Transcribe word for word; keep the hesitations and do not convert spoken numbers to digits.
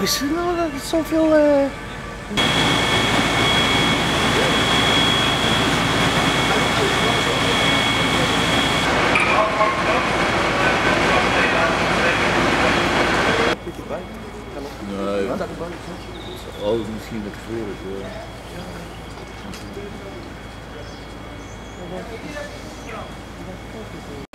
is nou, dat is zoveel... Uh... Nee, oh, misschien met de voor is. Ja.